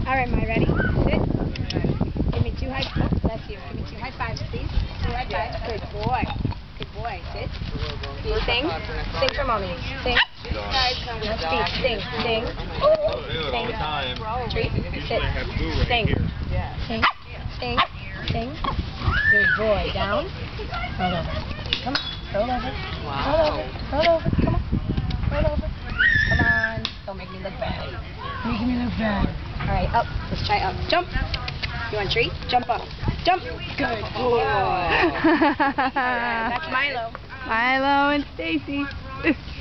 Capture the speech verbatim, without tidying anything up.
All right, Maya, ready? Sit. Give me two high. Oh, that's you. Give me two high fives, please. Two high fives. Good boy. Good boy. Sit. Sing. Sing for mommy. Sing. Speak. Sing. Sing. Sing. Treat. Sit. Sing. Sing. Sing. Sing. Good boy. Down. Roll over. Come on. Roll over. Roll over. Roll over. Come on. Roll over. Come on. Don't make me look bad. Making me look bad. All right, up. Let's try up. Jump. You want a treat? Jump up. Jump. Good boy. That's Milo. Milo and Stacy.